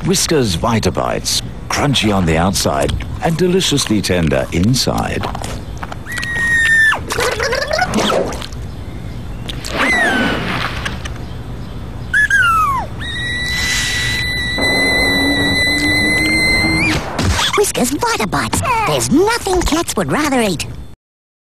Whiskas Vita Bites, crunchy on the outside and deliciously tender inside. Whiskas Vita Bites. There's nothing cats would rather eat.